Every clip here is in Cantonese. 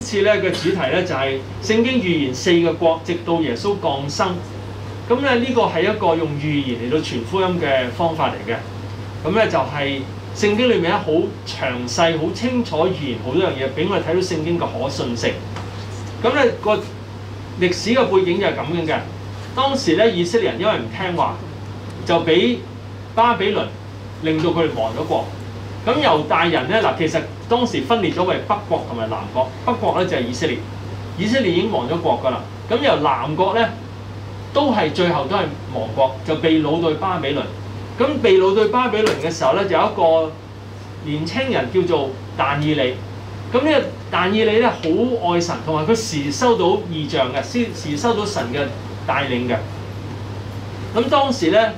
次咧嘅主題咧就係聖經預言4個國，直到耶穌降生。咁咧呢個係一個用預言嚟到傳福音嘅方法嚟嘅。咁咧就係聖經裏面咧好詳細、好清楚預言好多樣嘢，俾我哋睇到聖經嘅可信性。咁咧個歷史嘅背景就係咁樣嘅。當時咧以色列人因為唔聽話，就俾巴比倫令到佢哋亡咗國。咁猶大人咧嗱，其實當時分裂咗為北國同埋南國。北國咧就係以色列，以色列已經亡咗國㗎啦。咁由南國咧都係最後都係亡國，就被擄到巴比倫。咁被擄到巴比倫嘅時候咧，就有一個年青人叫做但以理。咁呢個但以理咧好愛神，同埋佢時收到異象嘅，時收到神嘅帶領嘅。咁當時咧，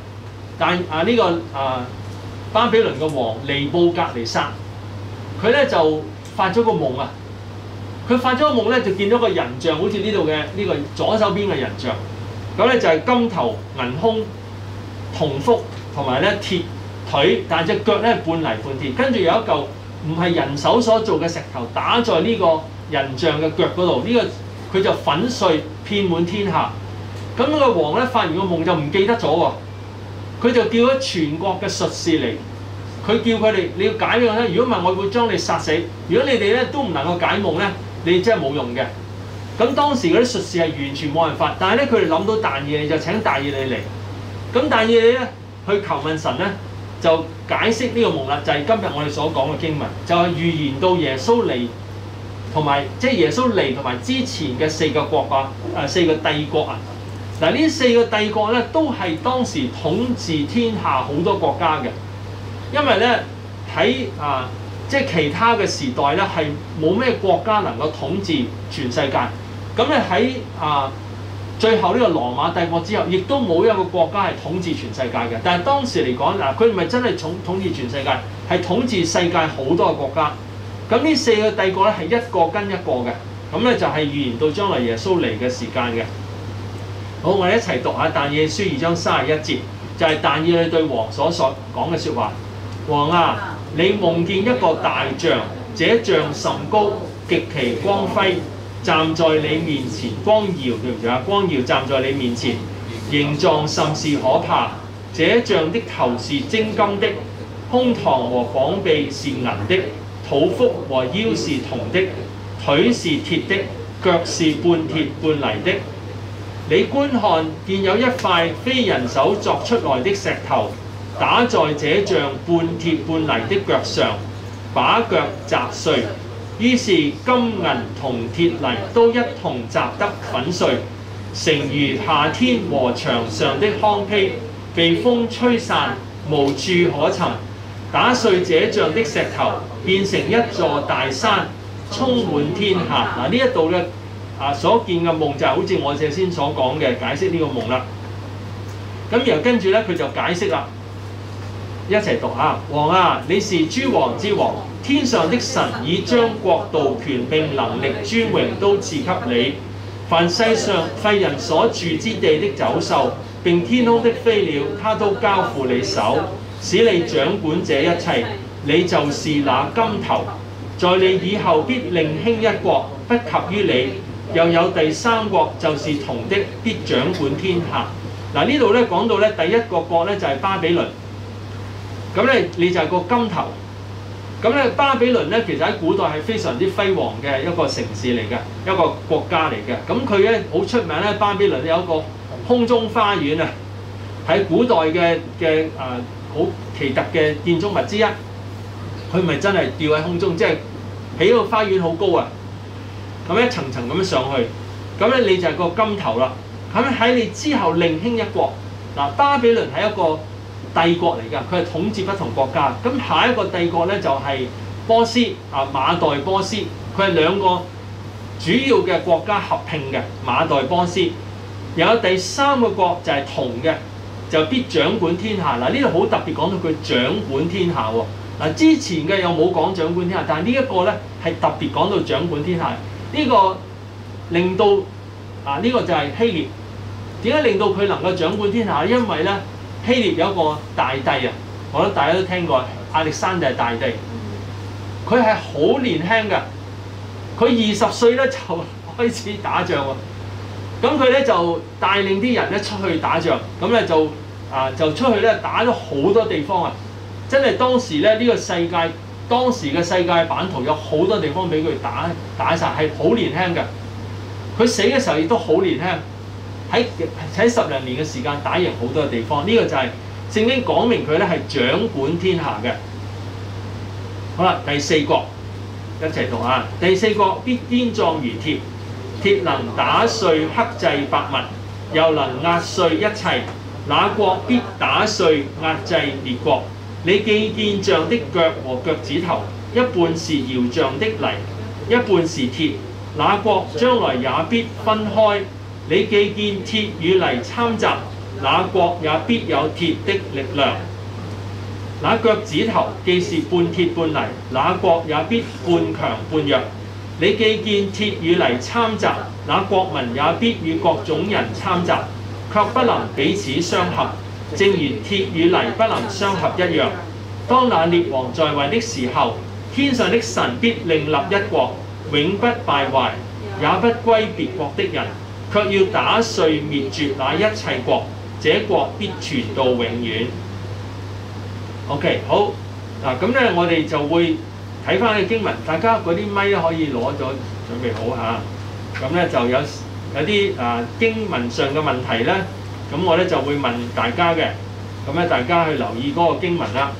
巴比倫嘅王尼布甲尼撒，佢咧就發咗個夢啊！佢發咗個夢咧，就見到個人像，好似呢度嘅呢個左手邊嘅人像。咁咧就係金頭銀胸銅腹，同埋咧鐵腿，但係隻腳咧半泥半鐵。跟住有一嚿唔係人手所做嘅石頭打在呢個人像嘅腳嗰度，呢個佢就粉碎遍滿天下。咁個王咧發完個夢就唔記得咗喎。佢就叫咗全國嘅術士嚟，佢叫佢哋你要解呢個咧。如果唔係，我會將你殺死。如果你哋咧都唔能夠解夢咧，你真係冇用嘅。咁當時嗰啲術士係完全冇辦法，但係咧佢哋諗到但以理，就請但以理嚟。咁但以理咧去求問神咧，就解釋呢個夢啦，就係今日我哋所講嘅經文，就係預言到耶穌嚟，同埋即係耶穌嚟同埋之前嘅4個國啊，4個帝國啊。嗱，呢4個帝國咧都係當時統治天下好多國家嘅，因為咧喺即係其他嘅時代咧係冇咩國家能夠統治全世界。咁咧喺最後呢個羅馬帝國之後，亦都冇一個國家係統治全世界嘅。但係當時嚟講，嗱，佢唔係真係統治全世界，係統治世界好多個國家。咁呢4個帝國咧係一個跟一個嘅，咁咧就係預言到將來耶穌嚟嘅時間嘅。好，我哋一齊讀下但以理書2章31節，就係但以理對王所講嘅説話。王啊，你夢見一個大像，這像甚高，極其光輝，站在你面前，光耀，對唔住啊，光耀站在你面前，形狀甚是可怕。這像的頭是精金的，胸膛和膀臂是銀的，肚腹和腰是銅的，腿是鐵的，腳是半鐵半泥的。你觀看，見有一塊非人手作出來的石頭，打在這像半鐵半泥的腳上，把腳砸碎。於是金銀銅鐵泥都一同砸得粉碎，誠如夏天禾場上的糠秕，被風吹散，無處可尋。打碎這像的石頭，變成一座大山，充滿天下。嗱，呢一度咧所見嘅夢就係好似我哋先所講嘅解釋呢個夢啦。咁然後跟住咧佢就解釋啦，一齊讀下。王啊，你是諸王之王，天上的神已將國度、權柄、能力、尊榮都賜給你。凡世上廢人所住之地的走獸，並天空的飛鳥，他都交付你手，使你掌管這一切。你就是那金頭，在你以後必另興一國，不及於你。又有第3國，就是銅的，必掌管天下。嗱，呢度咧講到咧第一個國咧就係巴比倫。咁咧你就係個金頭。咁咧巴比倫咧其實喺古代係非常之輝煌嘅一個城市嚟嘅，一個國家嚟嘅。咁佢咧好出名咧，巴比倫有一個空中花園啊，喺古代嘅好奇特嘅建築物之一。佢咪真係吊喺空中，即係起個花園好高啊！咁一層層咁樣上去，咁咧你就係個金頭啦。咁喺你之後另興一國。嗱，巴比倫係一個帝國嚟㗎，佢係統治不同國家。咁下一個帝國咧就係波斯馬代波斯，佢係2個主要嘅國家合併嘅馬代波斯。有第3個國就係銅嘅，就必掌管天下。嗱，呢度好特別講到佢掌管天下喎。嗱，之前嘅又冇講掌管天下，但係呢一個咧係特別講到掌管天下。呢個令到呢個就係希臘。點解令到佢能夠掌管天下？因為咧希臘有一個大帝啊，我覺得大家都聽過亞歷山大大帝。佢係好年輕嘅， 佢20歲咧就開始打仗喎。咁佢咧就帶領啲人咧出去打仗，咁咧就出去咧打咗好多地方啊！真係當時咧呢個世界當時嘅世界版圖有好多地方俾佢打晒，係好年輕嘅。佢死嘅時候亦都好年輕，喺10零年嘅時間打贏好多嘅地方。呢個就係聖經講明佢咧係掌管天下嘅。好啦，第4國一齊讀啊！第4國必堅壯如鐵，鐵能打碎克制百物，又能壓碎一切。那國必打碎壓制列國。你既見杖的腳和腳趾頭，一半是窯匠的泥，一半是鐵。那國將來也必分開。你既見鐵與泥摻雜，那國也必有鐵的力量。那腳趾頭既是半鐵半泥，那國也必半強半弱。你既見鐵與泥摻雜，那國民也必與各種人摻雜，卻不能彼此相合，正如鐵與泥不能相合一樣。當那列王在位的時候，天上的神必另立一國，永不敗壞，也不歸別國的人，卻要打碎滅絕那一切國，這國必傳到永遠。OK， 好嗱，咁咧我哋就會睇翻嘅經文，大家嗰啲咪可以攞咗準備好嚇。咁咧就有啲經文上嘅問題咧，咁我咧就會問大家嘅，咁咧大家去留意嗰個經文啦。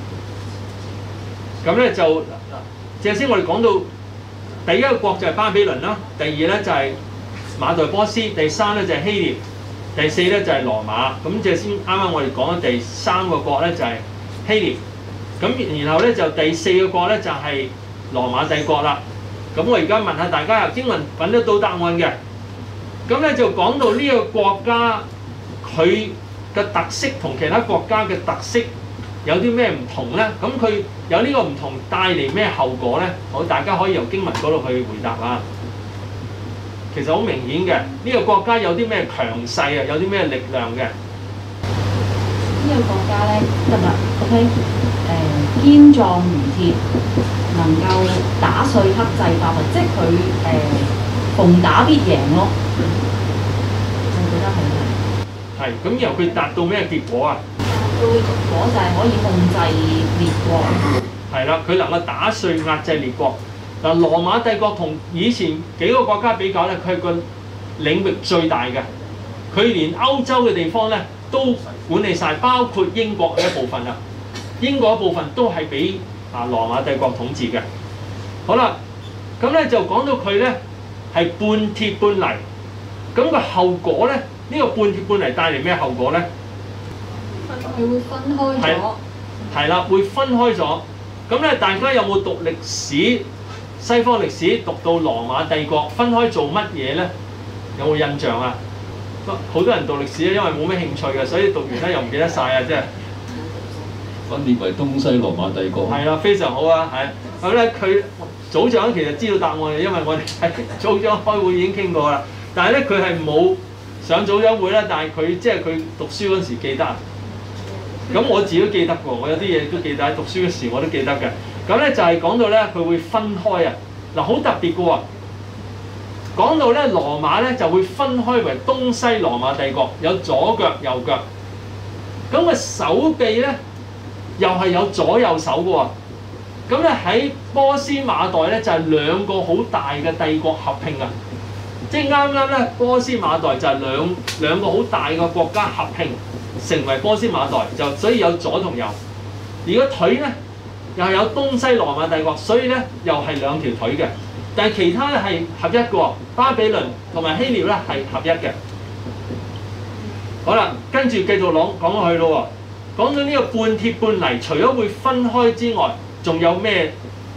咁咧就正先我哋講到第一個國就係巴比倫啦，第二咧就係馬代波斯，第三咧就係希臘，第四咧就係羅馬。咁正先啱啱我哋講咗第三個國咧就係希臘，咁然後咧就第四個國咧就係羅馬帝國啦。咁我而家問下大家，經文揾得到答案嘅，咁咧就講到呢個國家佢嘅特色同其他國家嘅特色有啲咩唔同咧？咁佢有呢個唔同帶嚟咩後果咧？好，大家可以由經文嗰度去回答啊。其實好明顯嘅，呢個國家有啲咩強勢啊？有啲咩力量嘅？ 呢個國家咧得啦 ，OK， 堅壯如鐵，能夠打碎克制百物，即係佢逢打必贏咯。我覺得係。 係，咁由佢達到咩結果啊？ 達到嘅結果就係可以控制列國。 係啦，佢能夠打碎壓制列國。嗱，羅馬帝國同以前幾個國家比較咧，佢係個領域最大嘅，佢連歐洲嘅地方咧都管理晒，包括英國嘅一部分啦。英國一部分都係俾羅馬帝國統治嘅。好啦，咁咧就講到佢咧係半鐵半泥，咁個後果咧，呢個半鐵半泥帶嚟咩後果咧？ 佢會分開咗。 係啦，會分開咗。咁咧，大家有冇讀歷史？西方歷史讀到羅馬帝國分開做乜嘢咧？有冇印象啊？好多人讀歷史咧，因為冇咩興趣嘅，所以讀完咧又唔記得晒啊！即係分裂為東西羅馬帝國。 係啦，非常好啊！係咁咧，佢組長其實知道答案嘅，因為我哋喺組長開會已經傾過啦。但係咧，佢係冇上組長會啦，但係佢即係佢讀書嗰時記得。咁我自己都記得喎，我有啲嘢都記得，喺讀書嗰時我都記得嘅。咁咧就係講到咧，佢會分開啊！嗱，好特別嘅喎。講到咧羅馬咧就會分開為東西羅馬帝國，有左腳右腳。咁個手臂咧又係有左右手嘅喎。咁咧喺波斯馬代咧就係兩個好大嘅帝國合併啊！即係啱啱咧波斯馬代就係兩個好大嘅國家合併成為波斯馬代，就所以有左同右。而個腿咧又係有東西羅馬帝國，所以咧又係兩條腿嘅。但係其他咧係合一嘅喎，巴比倫同埋希臘咧係合一嘅。好啦，跟住繼續講落去咯喎。講到呢個半鐵半泥，除咗會分開之外，仲有咩？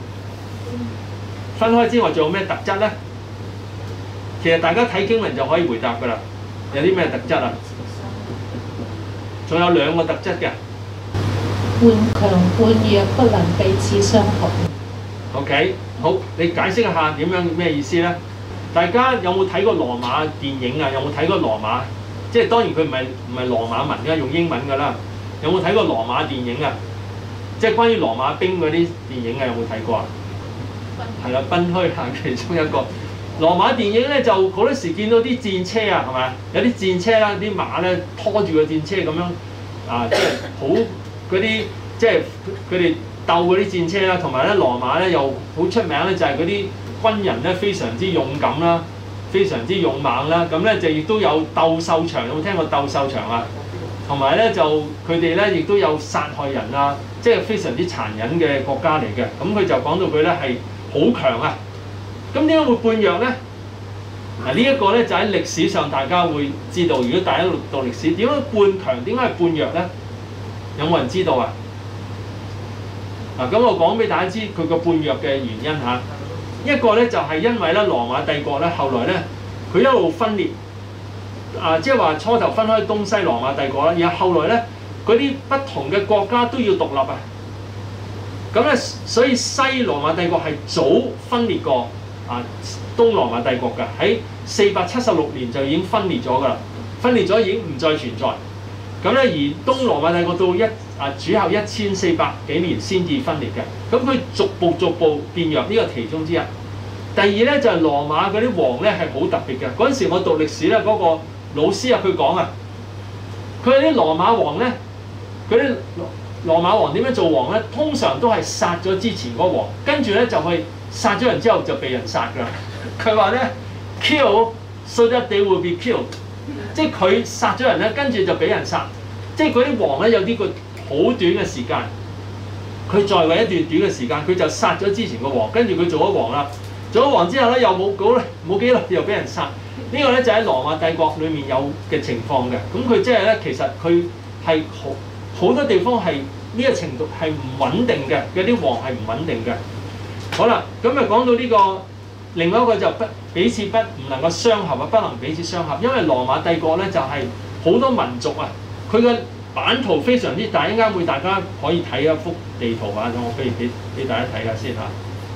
分開之外仲有咩特質咧？其實大家睇經文就可以回答㗎啦。有啲咩特質啊？仲有兩個特質嘅。 半強半弱，不能彼此相合。 OK， 好，你解釋一下點樣咩意思咧？大家有冇睇過羅馬電影啊？有冇睇過羅馬？即係當然佢唔係羅馬文㗎，用英文㗎啦。有冇睇過羅馬電影啊？即係關於羅馬兵嗰啲電影啊？有冇睇過啊？ 係啦，賓虛係其中一個。羅馬電影咧就好多時見到啲戰車啊，係咪？有啲戰車啦，啲馬咧拖住個戰車咁樣啊，即係好嗰啲即係佢哋鬥嗰啲戰車啦，同埋咧羅馬咧又好出名咧，就係嗰啲軍人咧非常之勇敢啦，非常之勇猛啦。咁咧就亦都有鬥獸場，有冇聽過鬥獸場啊？同埋咧就佢哋咧亦都有殺害人啊，即係非常之殘忍嘅國家嚟嘅。咁佢就講到佢咧係好強啊！咁點解會叛弱咧？嗱呢一個咧就喺歷史上大家會知道。如果大家讀歷史，點解叛強？點解係叛弱咧？有冇人知道啊？嗱咁我講俾大家知佢個叛弱嘅原因嚇。一個咧就係因為咧羅馬帝國咧後來咧佢一路分裂啊，即係話初頭分開東西羅馬帝國啦，然後後來咧嗰啲不同嘅國家都要獨立啊。咁咧所以西羅馬帝國係早分裂過啊東羅馬帝國嘅，喺476年就已經分裂咗㗎啦，分裂咗已經唔再存在。咁咧而東羅馬帝國到主後1400幾年先至分裂嘅，咁佢逐步變弱，呢個其中之一。第二咧就係羅馬嗰啲王咧係好特別嘅。嗰陣時我讀歷史咧，嗰個老師啊佢講啊，佢啲羅馬王咧，嗰啲羅馬王點樣做王咧？通常都係殺咗之前嗰個王，跟住咧就去殺咗人之後就被人殺㗎。佢話咧 kill so that they will be killed， 即係佢殺咗人咧，跟住就俾人殺。即係嗰啲王咧有啲個好短嘅時間，佢在位一段短嘅時間，佢就殺咗之前個王，跟住佢做咗王啦。做咗王之後咧，又冇幾耐又俾人殺。呢個咧就喺羅馬帝國裏面有嘅情況嘅。咁佢即係咧，其實佢係好多地方係呢個程度係唔穩定嘅，有啲王係唔穩定嘅。好啦，咁啊講到呢個，另外一個就彼此唔能夠相合啊，不能彼此相合，因為羅馬帝國咧就係好多民族啊，佢嘅版圖非常之大，一陣間會大家可以睇一幅地圖啊，我不如俾大家睇下先嚇。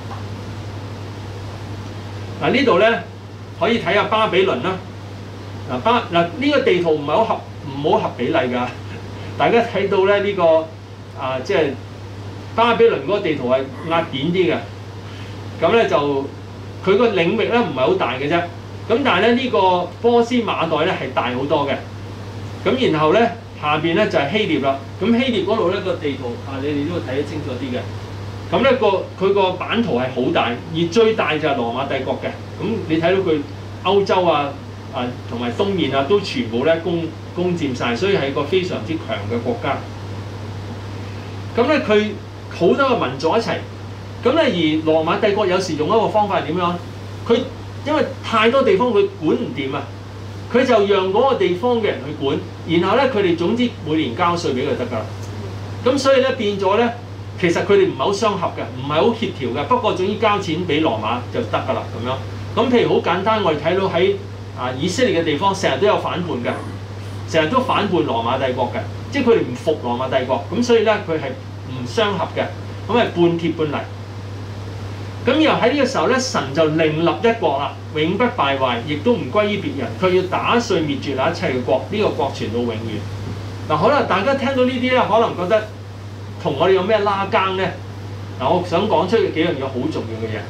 嗱呢度咧可以睇下巴比倫啦。呢個地圖唔係好合比例㗎。大家睇到咧呢個即係巴比倫嗰個地圖係壓扁啲嘅。咁咧就佢個領域咧唔係好大嘅啫。咁但係咧呢個波斯馬代咧係大好多嘅。咁然後咧下邊咧就係希臘啦。咁希臘嗰度咧個地圖你哋都會睇得清楚啲嘅。咁咧佢個版圖係好大，而最大就係羅馬帝國嘅。咁你睇到佢歐洲同埋東面都全部咧攻佔晒，所以係一個非常之強嘅國家。咁咧佢好多個民族一齊。咁咧而羅馬帝國有時用一個方法係點樣？佢因為太多地方佢管唔掂啊，佢就讓嗰個地方嘅人去管，然後咧佢哋總之每年交稅俾佢得㗎啦。咁所以咧變咗咧。其實佢哋唔係好相合嘅，唔係好協調嘅。不過總之交錢俾羅馬就得㗎啦咁樣。咁譬如好簡單，我哋睇到喺以色列嘅地方，成日都有反叛嘅，成日都反叛羅馬帝國嘅，即係佢哋唔服羅馬帝國。咁所以咧佢係唔相合嘅，咁係半鐵半泥。咁然後喺呢個時候咧，神就另立一國啦，永不敗壞，亦都唔歸於別人。佢要打碎滅絕那一切嘅國，呢個國傳到永遠。嗱，可能大家聽到呢啲咧，可能覺得同我哋有咩拉更咧？嗱，我想講出幾樣嘢好重要嘅嘢。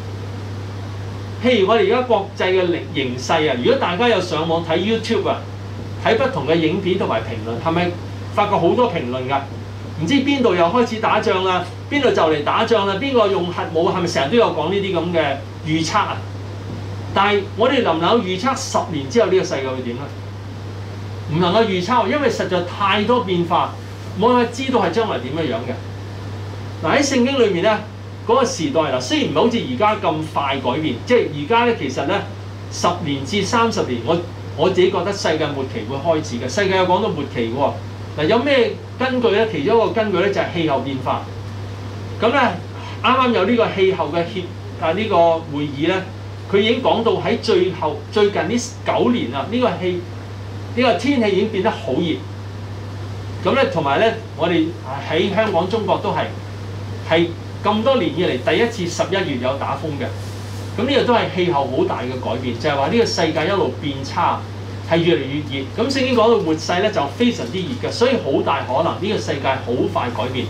譬如我哋而家國際嘅形勢啊，如果大家有上網睇 YouTube 啊，睇不同嘅影片同埋評論，係咪發覺好多評論㗎？唔知邊度又開始打仗啦，邊度就嚟打仗啦，邊個用核武，係咪成日都有講呢啲咁嘅預測啊？但係我哋能唔能夠預測10年之後呢個世界會點咧？唔能夠預測，因為實在太多變化。冇人知道係將來點樣嘅。嗱喺聖經裏面咧，嗰個時代嗱，雖然唔係好似而家咁快改變，即係而家咧其實咧10年至30年，我自己覺得世界末期會開始嘅。世界有講到末期嘅喎。嗱有咩根據咧？其中一個根據咧就係氣候變化。咁咧啱啱有呢個氣候嘅呢個會議咧，佢已經講到喺最近呢9年啊，呢個天氣已經變得好熱。咁咧，同埋咧，我哋喺香港、中國都係咁多年以嚟第一次11月有打風嘅。咁呢個都係氣候好大嘅改變，就係話呢個世界一路變差，係越嚟越熱。咁聖經講到末世咧就非常之熱嘅，所以好大可能呢個世界好快改變，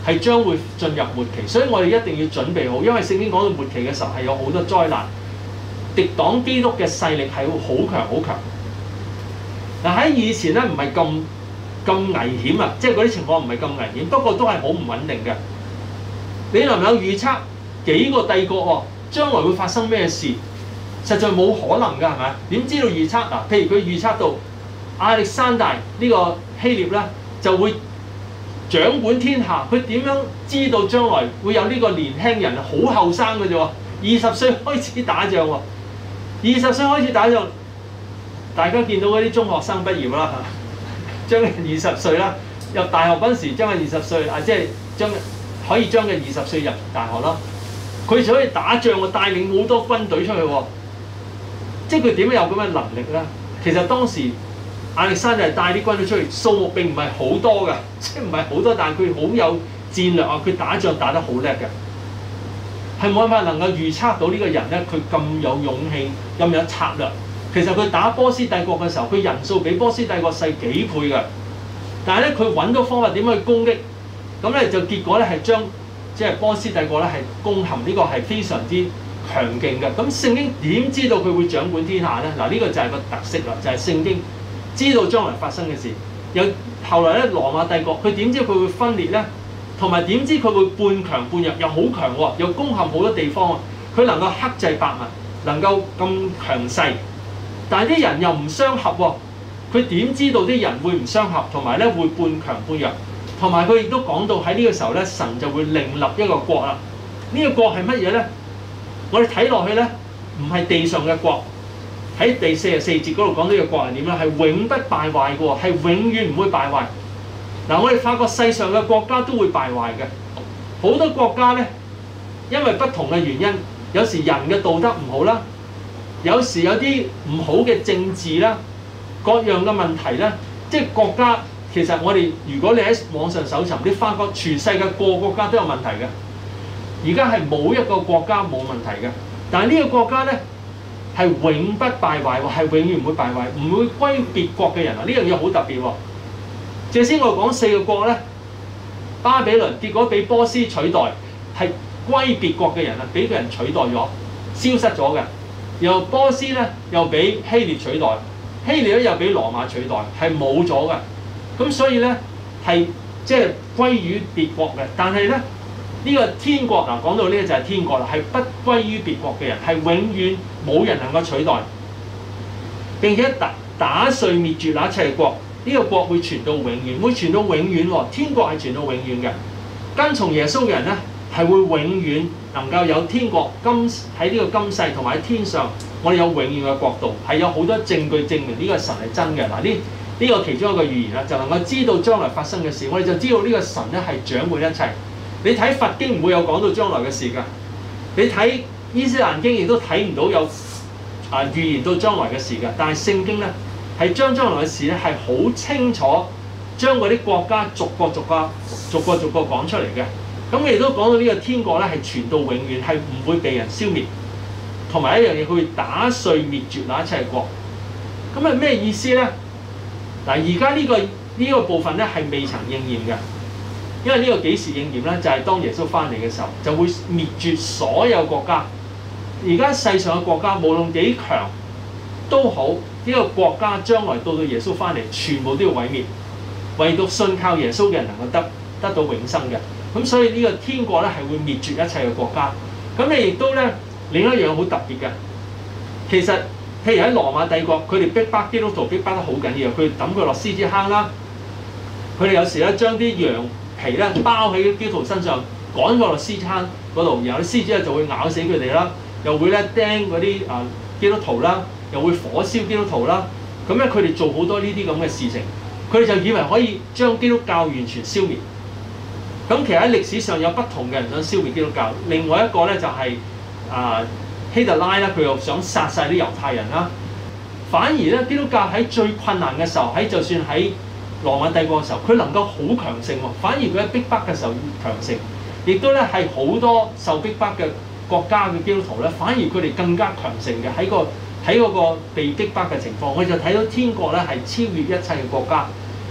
係將會進入末期，所以我哋一定要準備好，因為聖經講到末期嘅時候係有好多災難，敵擋基督嘅勢力係會好強好強。嗱喺以前咧唔係咁危險啊，即係嗰啲情況唔係咁危險，不過都係好唔穩定嘅。你能唔能夠預測幾個帝國將來會發生咩事？實在冇可能㗎，係咪？點知道預測嗱？譬如佢預測到亞歷山大呢個希臘咧就會掌管天下，佢點樣知道將來會有呢個年輕人好後生嘅啫喎，20歲開始打仗喎，20歲開始打仗，大家見到嗰啲中學生畢業啦，將近20歲啦，入大學嗰陣時將近20歲啊，即係可以將近20歲入大學啦。佢就可以打仗喎，帶領好多軍隊出去喎，即係佢點樣有咁嘅能力咧？其實當時亞歷山大帶啲軍隊出去，數目並唔係好多嘅，即係唔係好多，但係佢好有戰略啊！佢打仗打得好叻嘅，係冇辦法能夠預測到呢個人咧，佢咁有勇氣、咁有策略。其實佢打波斯帝國嘅時候，佢人數比波斯帝國細幾倍嘅，但係咧佢揾到方法點樣去攻擊，咁咧就結果咧係將即係波斯帝國咧係攻陷，呢個係非常之強勁嘅。咁聖經點知道佢會掌管天下咧？嗱，呢個就係個特色啦，就係聖經知道將來發生嘅事。有後來咧羅馬帝國，佢點知佢會分裂咧？同埋點知佢會半強半弱？又好強喎，又攻陷好多地方喎。佢能夠克制百物，能夠咁強勢，但係啲人又唔相合喎。佢點知道啲人會唔相合？同埋咧會半強半弱。同埋佢亦都講到喺呢個時候咧，神就會另立一個國啦。呢個國係乜嘢咧？我哋睇落去咧，唔係地上嘅國。喺第44節嗰度講呢個國係點咧？係永不敗壞嘅喎，係永遠唔會敗壞。嗱，我哋發覺世上嘅國家都會敗壞嘅。好多國家咧，因為不同嘅原因，有時人嘅道德唔好啦，有時有啲唔好嘅政治啦，各樣嘅問題咧，即係國家。其實我哋如果你喺網上搜尋，你發覺全世界個國家都有問題嘅。而家係冇一個國家冇問題嘅，但係呢個國家咧係永不敗壞喎，係永遠唔會敗壞，唔會歸別國嘅人啊！呢樣嘢好特別喎。頭先我講4個國咧，巴比倫結果俾波斯取代，係歸別國嘅人啊，俾個人取代咗，消失咗嘅。然後波斯咧又俾希臘取代，希臘咧又俾羅馬取代，係冇咗嘅。咁所以咧係即係歸於別國嘅，但係咧呢個天國嗱講到呢個就係天國啦，係不歸於別國嘅人，係永遠冇人能夠取代，並且打碎滅絕那一切國，呢個國會傳到永遠，會傳到永遠喎。天國係傳到永遠嘅，跟從耶穌嘅人咧係會永遠能夠有天國喺呢個今世同埋喺天上，我哋有永遠嘅國度，係有好多證據證明呢個神係真嘅嗱呢個其中一個預言啦，就能夠知道將來發生嘅事，我哋就知道呢個神咧係掌管一切。你睇佛經唔會有講到將來嘅事㗎，你睇伊斯蘭經亦都睇唔到有預言到將來嘅事㗎。但係聖經咧係將來嘅事咧係好清楚，將嗰啲國家逐個講出嚟嘅。咁亦都講到呢個天國咧係傳到永遠，係唔會被人消滅。同埋一樣嘢，佢會打碎滅絕那一切國。咁係咩意思咧？嗱，而家呢個部分咧係未曾應驗嘅，因為呢個幾時應驗咧？就係當耶穌翻嚟嘅時候，就會滅絕所有國家。而家世上嘅國家無論幾強都好，呢個國家將來到耶穌翻嚟，全部都要毀滅，唯獨信靠耶穌嘅人能夠得到永生嘅。咁所以呢個天國咧係會滅絕一切嘅國家。咁你亦都咧另一樣好特別嘅，其實。譬如喺羅馬帝國，佢哋逼迫基督徒逼迫得好緊要，佢抌佢落獅子坑啦。佢哋有時咧將啲羊皮咧包喺基督徒身上，趕佢落獅子坑嗰度，然後啲獅子咧就會咬死佢哋啦，又會咧釘嗰啲基督徒啦，又會火燒基督徒啦。咁咧佢哋做好多呢啲咁嘅事情，佢哋就以為可以將基督教完全消滅。咁其實喺歷史上有不同嘅人想消滅基督教，另外一個咧就係希特拉啦，佢又想殺晒啲猶太人啦。反而咧，基督教喺最困難嘅時候，就算喺羅馬帝國嘅時候，佢能夠好強盛喎。反而佢喺逼迫嘅時候強盛，亦都咧係好多受逼迫嘅國家嘅基督徒咧，反而佢哋更加強盛嘅喺嗰個被逼迫嘅情況。我哋就睇到天國咧係超越一切嘅國家，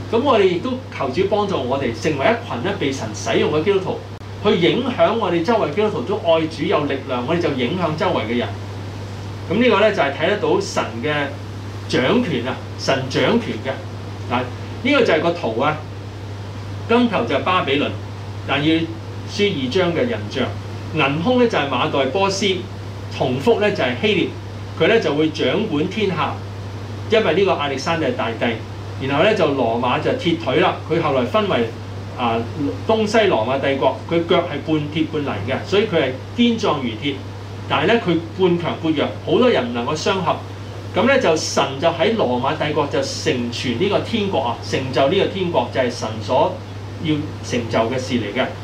咁我哋亦都求主幫助我哋成為一群咧被神使用嘅基督徒，去影響我哋周圍基督徒都愛主有力量，我哋就影響周圍嘅人。咁呢個咧就係睇得到神嘅掌權啊，神掌權嘅。嗱，呢個就係個圖啊。金球就係巴比倫，但要書2章嘅人像。銀空咧就係馬代波斯，銅幅咧就係希臘，佢咧就會掌管天下，因為呢個亞歷山大大帝。然後咧就羅馬就鐵腿啦，佢後來分為東西羅馬帝國，佢腳係半鐵半泥嘅，所以佢係堅壯如鐵。但係咧佢半強半弱，好多人唔能夠相合。咁咧就神就喺羅馬帝國就成全呢個天國啊，成就呢個天國就係神所要成就嘅事嚟嘅。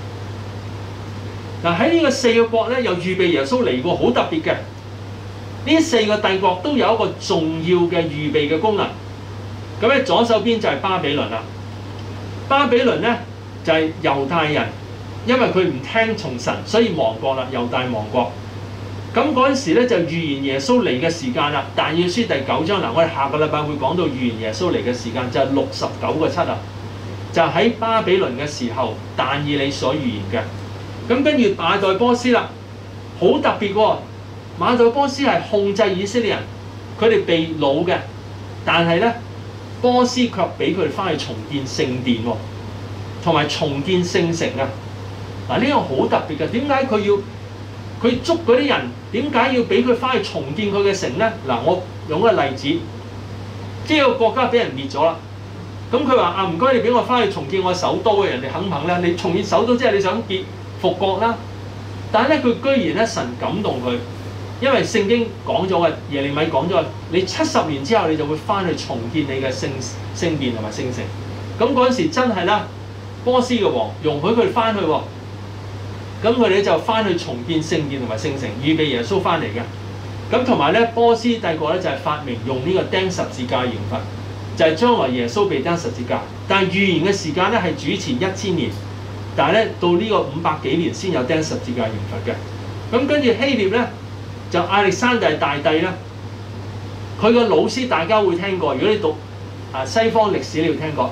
嗱，喺呢個4個國咧，又預備耶穌嚟過，好特別嘅。呢4個帝國都有一個重要嘅預備嘅功能。咁咧左手邊就係巴比倫啦。巴比倫咧就係猶太人，因為佢唔聽從神，所以亡國啦，猶大亡國。咁嗰陣時咧就預言耶穌嚟嘅時間啦。但以理書第9章嗱，我哋下個禮拜會講到預言耶穌嚟嘅時間，就係69個7啊，就喺巴比倫嘅時候，但以理所預言嘅。咁跟住馬代波斯啦，好特別喎。馬代波斯係控制以色列人，佢哋被擄嘅，但係咧波斯卻俾佢哋翻去重建聖殿喎，同埋重建聖城啊！嗱，呢個好特別嘅，點解佢捉嗰啲人？點解要俾佢翻去重建佢嘅城咧？嗱，我用個例子，即係個國家俾人滅咗啦。咁佢話唔該，你俾我翻去重建我首都嘅，人哋肯唔肯咧？你重建首都即係你想復國啦。但係咧，佢居然咧神感動佢，因為聖經講咗嘅，耶利米講咗，你70年之後你就會翻去重建你嘅聖殿同埋聖城。咁嗰陣時真係啦，波斯嘅王容許佢哋翻去喎。咁佢哋就翻去重建聖殿同埋聖城，預備耶穌翻嚟嘅。咁同埋咧，波斯帝國咧就係發明用呢個釘十字架刑罰，就係將來耶穌被釘十字架。但係預言嘅時間咧係主前1000年，但係咧到呢個500幾年先有釘十字架刑罰嘅。咁跟住希臘咧就亞歷山大大帝啦，佢個老師大家會聽過，如果你讀西方歷史你要聽過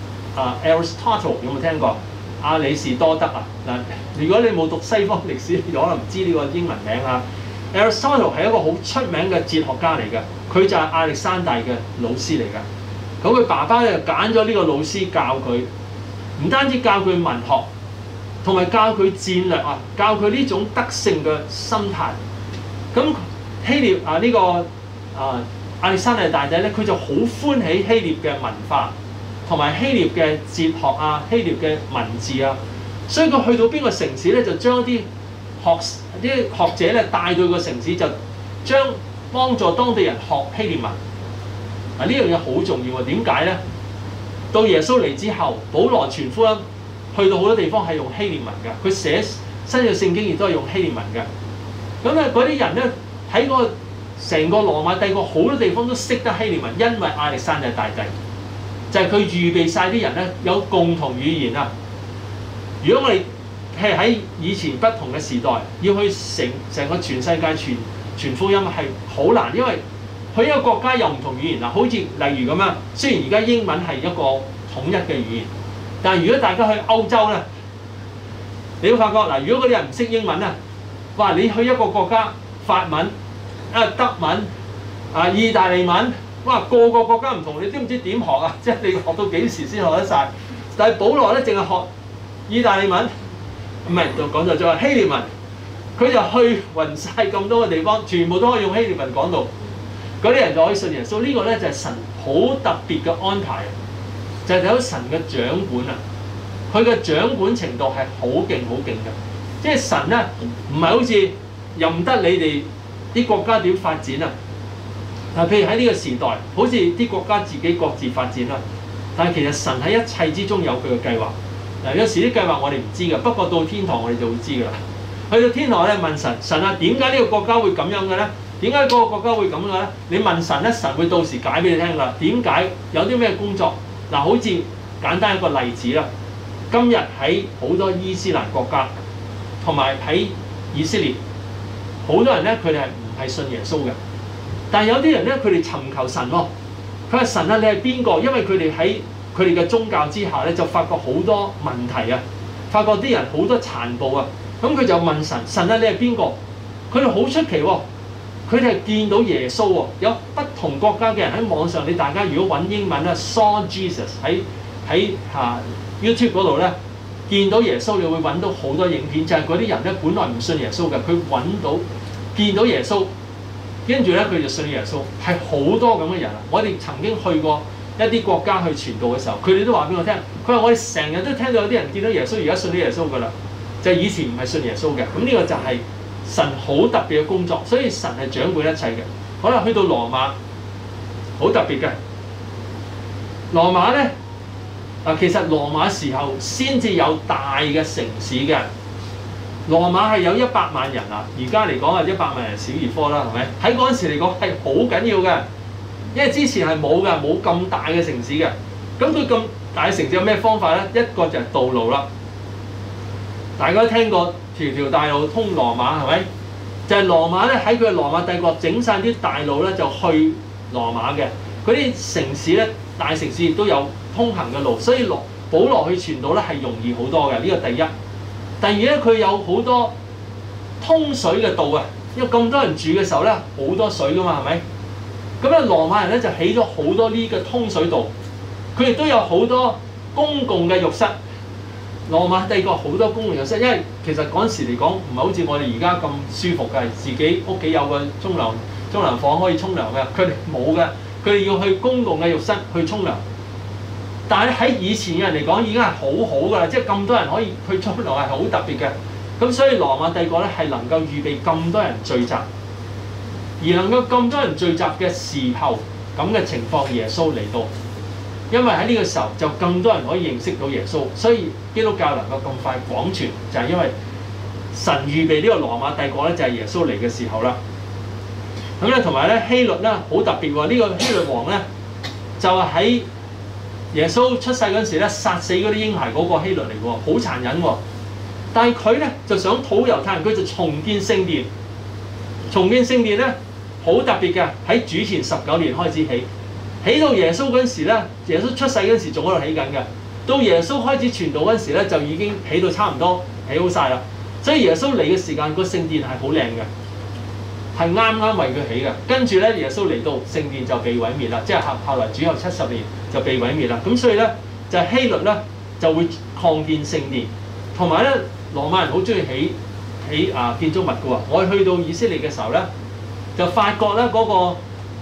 Aristotle 有冇聽過？亞里士多德啊嗱，如果你冇讀西方歷史，你可能唔知呢個英文名啊。Aristotle 係一個好出名嘅哲學家嚟嘅，佢就係亞歷山大嘅老師嚟㗎。咁佢爸爸咧就揀咗呢個老師教佢，唔單止教佢文學，同埋教佢戰略啊，教佢呢種德性嘅心態。咁希臘呢個亞歷山大大帝咧，佢就好歡喜希臘嘅文化。同埋希臘嘅哲學啊，希臘嘅文字啊，所以佢去到邊個城市咧，就將啲學者咧帶到個城市，就將幫助當地人學希臘文。嗱，呢樣嘢好重要啊！點解咧？到耶穌嚟之後，保羅傳福音去到好多地方係用希臘文嘅，佢寫新約聖經亦都係用希臘文嘅。咁啊，嗰啲人咧喺個成個羅馬帝國好多地方都識得希臘文，因為亞歷山大大帝。就係佢預備晒啲人咧有共同語言啊！如果我哋係喺以前不同嘅時代，要去成個全世界傳福音係好難，因為佢一個國家有唔同語言啊。好似例如咁啊，雖然而家英文係一個統一嘅語言，但係如果大家去歐洲咧，你會發覺嗱，如果嗰啲人唔識英文啊，哇！你去一個國家，法文德文意大利文。哇！個個國家唔同，你都唔知點學啊！即係你學到幾時先學得晒？但係保羅咧，淨係學意大利文，唔係就講就係希臘文。佢就去勻晒咁多個地方，全部都可以用希臘文講到，嗰啲人就可以信耶穌。呢個咧就係神好特別嘅安排，就係睇到神嘅掌管啊！佢嘅掌管程度係好勁好勁嘅，即係神咧唔係好似任得你哋啲國家點發展啊！嗱，譬如喺呢個時代，好似啲國家自己各自發展啦，但係其實神喺一切之中有佢嘅計劃。嗱，有時啲計劃我哋唔知㗎，不過到天堂我哋就會知㗎啦。去到天堂咧問神，神啊，點解呢個國家會咁樣嘅咧？點解嗰個國家會咁樣咧？你問神咧，神會到時解俾你聽㗎。點解有啲咩工作？嗱，好似簡單一個例子啦。今日喺好多伊斯蘭國家，同埋喺以色列，好多人咧佢哋係唔係信耶穌嘅？但係有啲人咧，佢哋尋求神喎。佢話神啊，你係邊個？因為佢哋喺佢哋嘅宗教之下咧，就發覺好多問題啊，發覺啲人好多殘暴啊。咁佢就問神：神啊，你係邊個？佢哋好出奇喎，佢哋係見到耶穌喎。有不同國家嘅人喺網上，你大家如果揾英文咧 ，saw Jesus 喺YouTube 嗰度咧，見到耶穌，你會揾到好多影片，就係嗰啲人咧本來唔信耶穌嘅，佢見到耶穌，跟住咧佢就信耶穌，係好多咁嘅人啊！我哋曾經去過一啲國家去傳道嘅時候，佢哋都話俾我聽，佢話我哋成日都聽到有啲人見到耶穌，而家信咗耶穌噶啦，就係以前唔係信耶穌嘅。咁呢個就係神好特別嘅工作，所以神係掌管一切嘅。好啦，去到羅馬，好特別嘅。羅馬咧，其實羅馬時候先至有大嘅城市嘅。羅馬係有100萬人啊，而家嚟講啊100萬人小兒科啦，係咪？喺嗰陣時嚟講係好緊要嘅，因為之前係冇嘅，冇咁大嘅城市嘅。咁佢咁大嘅城市有咩方法咧？一個就係道路啦。大家都聽過條大路通羅馬係咪？就係羅馬咧，喺佢嘅羅馬帝國整晒啲大路咧，就去羅馬嘅。嗰啲城市咧，大城市亦都有通行嘅路，所以保羅去傳道咧係容易好多嘅。呢個第一。第二咧，佢有好多通水嘅道啊，因為咁多人住嘅時候咧，好多水噶嘛，係咪？咁咧，羅馬人咧就起咗好多呢個通水道，佢亦都有好多公共嘅浴室。羅馬帝國好多公共浴室，因為其實嗰陣時嚟講唔係好似我哋而家咁舒服嘅，自己屋企有個沖涼房可以沖涼嘅，佢哋冇嘅，佢哋要去公共嘅浴室去沖涼。但係喺以前嘅人嚟講已經係好好㗎啦，即係咁多人可以去沖涼係好特別嘅。咁所以羅馬帝國咧係能夠預備咁多人聚集，而能夠咁多人聚集嘅時候，咁嘅情況耶穌嚟到，因為喺呢個時候就更多人可以認識到耶穌，所以基督教能夠咁快廣傳，就係因為神預備呢個羅馬帝國咧就係耶穌嚟嘅時候啦。咁咧同埋咧希律咧好特別喎，呢個希律王咧就係喺耶穌出世嗰陣時咧，殺死嗰啲嬰孩嗰個希律嚟喎，好殘忍喎。但係佢咧就想討猶太人，佢就重建聖殿。重建聖殿咧好特別嘅，喺主前19年開始起到耶穌嗰陣時咧，耶穌出世嗰陣時仲喺度起緊嘅。到耶穌開始傳道嗰陣時咧，就已經起到差唔多起好晒啦。所以耶穌嚟嘅時間，個聖殿係好靚嘅，係啱啱為佢起嘅。跟住咧，耶穌嚟到聖殿就被毀滅啦，即係後來主後70年就被毀滅啦。咁所以咧就係希律咧就會擴建聖殿，同埋咧羅馬人好中意起建築物嘅喎。我去到以色列嘅時候咧，就發覺咧嗰個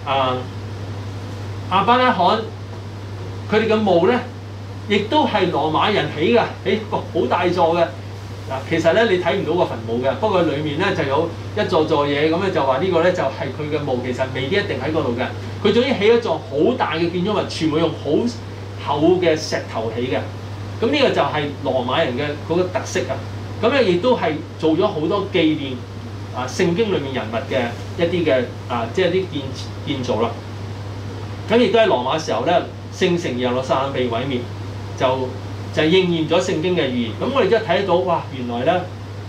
亞伯拉罕佢哋嘅墓咧，亦都係羅馬人起嘅，起個好大座嘅。嗱，其實咧你睇唔到個墳墓嘅，不過裡面咧就有一座嘢，咁咧就話呢個咧就係佢嘅墓，其實未必一定喺嗰度嘅。佢總之起一座好大嘅建築物，全部用好厚嘅石頭起嘅。咁呢個就係羅馬人嘅嗰個特色啊。咁咧亦都係做咗好多紀念聖經裏面人物嘅一啲嘅即係啲建造啦。咁亦都喺羅馬時候咧，聖城耶路撒冷被毀滅，就應驗咗聖經嘅預言。咁我哋真係睇得到，哇！原來咧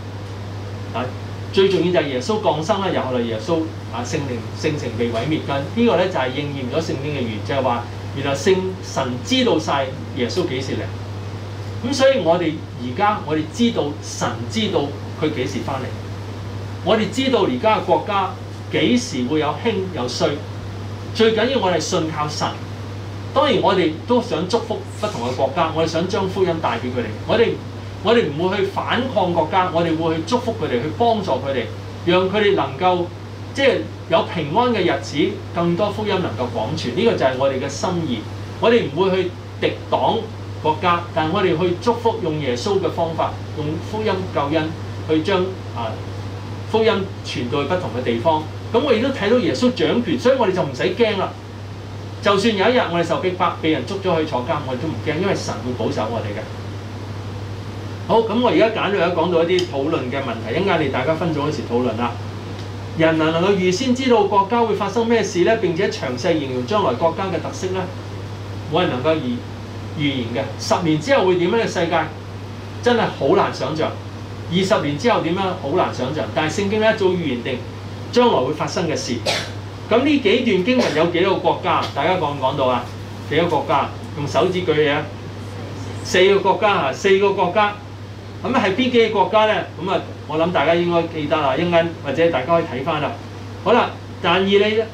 最重要就係耶穌降生啦，又後來耶穌聖城被毀滅嘅。呢個咧就係應驗咗聖經嘅預言，就係話原來神知道晒耶穌幾時嚟。咁所以我哋知道神知道佢幾時翻嚟，我哋知道而家嘅國家幾時會有興有衰。最緊要我哋信靠神。當然我哋都想祝福不同嘅國家，我哋想將福音帶俾佢哋。我哋唔會去反抗國家，我哋會去祝福佢哋，去幫助佢哋，讓佢哋能夠即係有平安嘅日子，更多福音能夠廣傳。呢個就係我哋嘅心意。我哋唔會去敵擋國家，但係我哋去祝福，用耶穌嘅方法，用福音救恩去將福音傳到去不同嘅地方。咁我亦都睇到耶穌掌權，所以我哋就唔使驚啦。就算有一日我哋受逼迫，被人捉咗去坐監，我哋都唔驚，因為神會保守我哋嘅。好，咁我而家簡略講到一啲討論嘅問題，一陣間你大家分組嗰時討論啦。人能夠預先知道國家會發生咩事咧，並且詳細形容將來國家嘅特色咧，冇人能夠預言嘅。10年之後會點樣嘅世界，真係好難想像。20年之後點樣，好難想像。但係聖經咧一早預言定將來會發生嘅事。咁呢幾段經文有幾多個國家？大家講唔講到啊？幾多個國家？ 用手指舉嘢啊！4個國家啊，4個國家。咁係邊幾個國家咧？咁啊，我諗大家應該記得啦，一陣間或者大家可以睇翻啦。好啦，但以理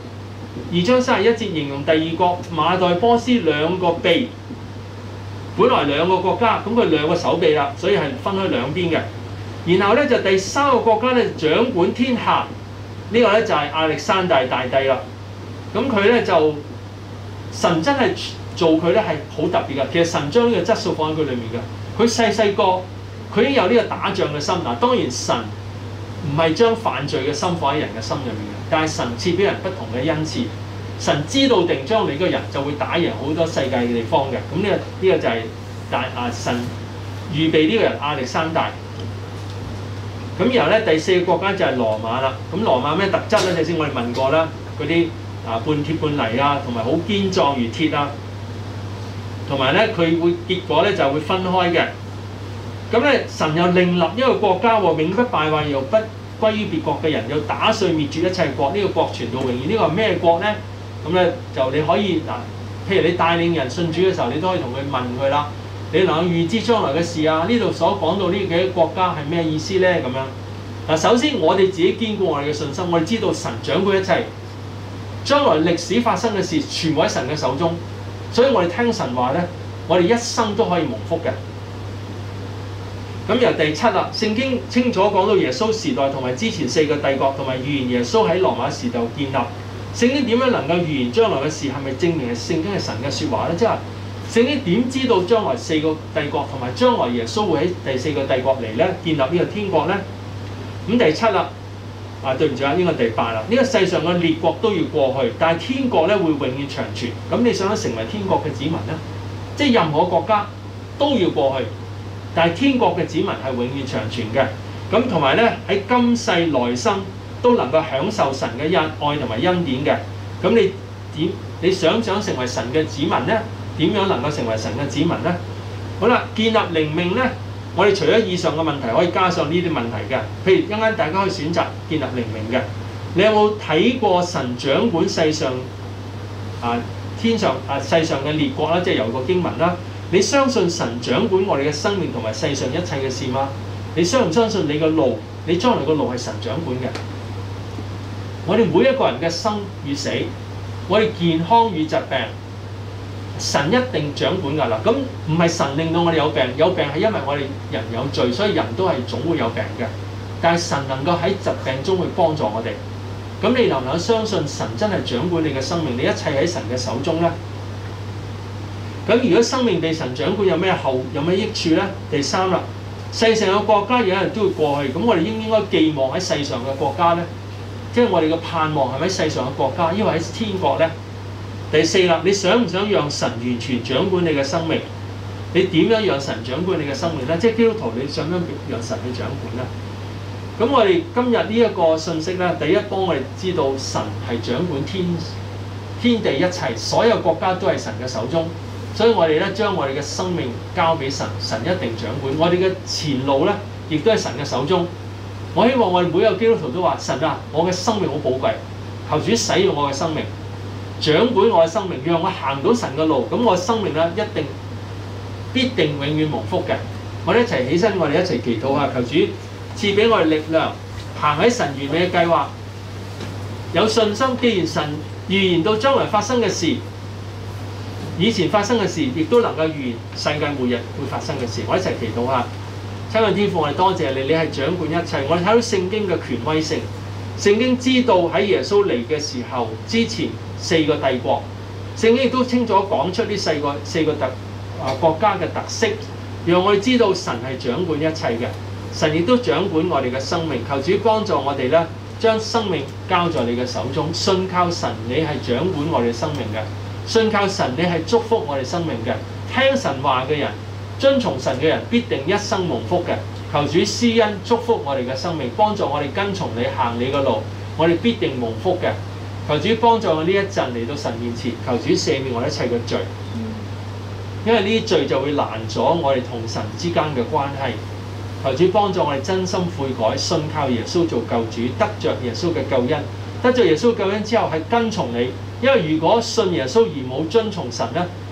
2章31節形容第二國馬代波斯兩個臂，本來兩個國家，咁佢兩個手臂啦，所以係分開兩邊嘅。然後咧就第三個國家咧掌管天下，呢個咧就係亞歷山大大帝啦。咁佢咧就神真係做佢咧係好特別嘅。其實神將呢個質素放喺佢裏面嘅。佢細個，佢已經有呢個打仗嘅心。嗱，當然神唔係將犯罪嘅心放喺人嘅心裏面嘅，但係神賜俾人不同嘅恩賜。神知道定將你個人就會打贏好多世界嘅地方嘅。咁呢個就係神預備呢個人亞歷山大。咁然後咧第四個國家就係羅馬啦。咁羅馬咩特質咧？頭先我哋問過啦，嗰啲半鐵半泥啊，同埋好堅壯如鐵啊，同埋咧佢會結果咧就會分開嘅。咁咧神又另立一個國家喎，永不敗壞又不歸於別國嘅人，又打碎滅絕一切國，呢個國傳到永遠。呢個係咩國咧？咁咧就你可以譬如你帶領人信主嘅時候，你都可以同佢問佢啦。你能夠預知將來嘅事啊？呢度所講到呢幾個國家係咩意思咧？咁樣首先我哋自己堅固我哋嘅信心，我哋知道神掌管一切，將來歷史發生嘅事全部喺神嘅手中，所以我哋聽神話咧，我哋一生都可以蒙福嘅。咁由第7啦，聖經清楚講到耶穌時代同埋之前4個帝國，同埋預言耶穌喺羅馬時代建立。聖經點樣能夠預言將來嘅事？係咪證明係聖經係神嘅説話咧？即係聖經點知道將來4個帝國同埋將來耶穌會喺第4個帝國嚟咧建立呢個天國咧？咁第7啦，對唔住啊，應該第8啦。呢個世上嘅列國都要過去，但係天國咧會永遠長存。咁你想成為天國嘅子民咧？即係任何國家都要過去，但係天國嘅子民係永遠長存嘅。咁同埋咧喺今世來生都能夠享受神嘅愛同埋恩典嘅。咁你想唔想成為神嘅子民咧？點樣能夠成為神嘅子民咧？好啦，建立靈命咧，我哋除咗以上嘅問題，可以加上呢啲問題嘅。譬如一陣間大家可以選擇建立靈命嘅。你有冇睇過神掌管世上天上世上嘅列國啦？即係有個經文啦。你相信神掌管我哋嘅生命同埋世上一切嘅事嗎？你相唔相信你個路，你將來個路係神掌管嘅？我哋每一個人嘅生與死，我哋健康與疾病，神一定掌管㗎啦。咁唔係神令到我哋有病，有病係因為我哋人有罪，所以人都係總會有病嘅。但係神能夠喺疾病中去幫助我哋。咁你能唔能夠相信神真係掌管你嘅生命？你一切喺神嘅手中咧？咁如果生命被神掌管，有咩益處咧？第3啦，世上嘅國家有人都會過去，咁我哋應該寄望喺世上嘅國家咧？即係我哋嘅盼望係喺世上嘅國家，抑或喺天國咧？第4啦，你想唔想讓神完全掌管你嘅生命？你點樣讓神掌管你嘅生命咧？即係基督徒，你想唔想讓神去掌管咧？咁我哋今日呢一個信息咧，第一幫我哋知道神係掌管天地一切，所有國家都係神嘅手中，所以我哋咧將我哋嘅生命交俾神，神一定掌管。我哋嘅前路咧，亦都係神嘅手中。我希望我哋每個基督徒都話：神啊，我嘅生命好寶貴，求主使用我嘅生命，掌管我嘅生命，讓我行到神嘅路。咁我嘅生命咧必定永遠蒙福嘅。我哋一齊起身，我哋一齊祈禱下，求主賜俾我哋力量，行喺神完美嘅計劃，有信心。既然神預言到將來發生嘅事，以前發生嘅事，亦都能夠預言世界末日會發生嘅事。我一齊祈禱下。親愛天父，我哋多謝你，你係掌管一切。我哋睇到聖經嘅權威性，聖經知道喺耶穌嚟嘅時候，之前4個帝國，聖經亦都清楚講出呢4個國家嘅特色，讓我哋知道神係掌管一切嘅。神亦都掌管我哋嘅生命。求主幫助我哋咧，將生命交在你嘅手中，信靠神，你係掌管我哋生命嘅；信靠神，你係祝福我哋生命嘅。聽神話嘅人，遵從神嘅人，必定一生蒙福嘅。求主施恩祝福我哋嘅生命，幫助我哋跟從你行你嘅路，我哋必定蒙福嘅。求主幫助我呢一陣嚟到神面前，求主赦免我哋一切嘅罪，因為呢啲罪就會攔阻我哋同神之間嘅關係。求主幫助我哋真心悔改，信靠耶穌做救主，得着耶穌嘅救恩。得着耶穌救恩之後係跟從你，因為如果信耶穌而冇遵從神咧，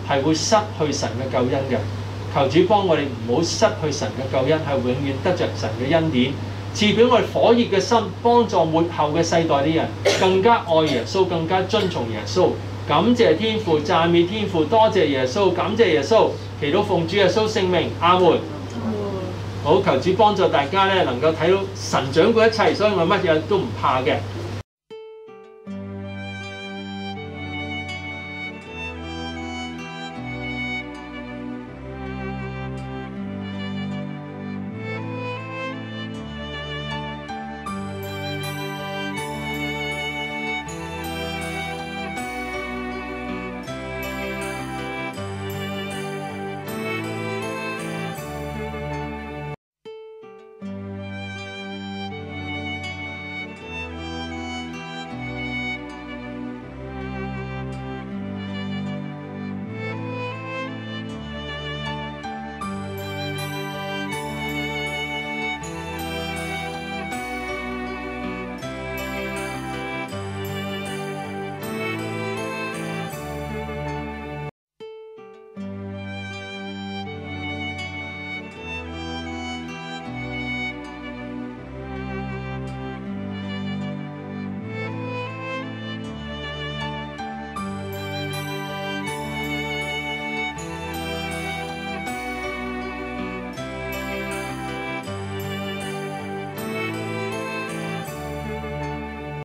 係會失去神嘅救恩嘅。求主幫我哋唔好失去神嘅救恩，係永遠得着神嘅恩典，賜俾我哋火熱嘅心，幫助末後嘅世代啲人更加愛耶穌，更加遵從耶穌。感謝天父，讚美天父，多謝耶穌，感謝耶穌，祈禱奉主耶穌聖名，阿門。好，求主幫助大家咧，能夠睇到神掌管一切，所以我乜嘢都唔怕嘅。